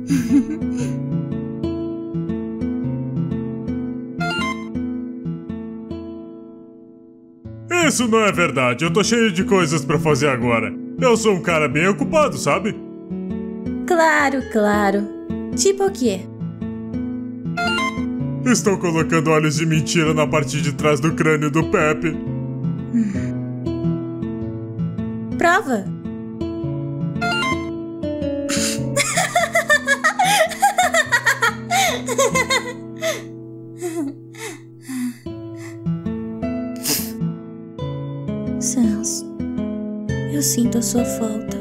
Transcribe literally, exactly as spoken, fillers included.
Isso não é verdade, eu tô cheio de coisas pra fazer agora. Eu sou um cara bem ocupado, sabe? Claro, claro. Tipo o quê? Estou colocando olhos de mentira na parte de trás do crânio do Pepe. Prova. Sans, eu sinto a sua falta.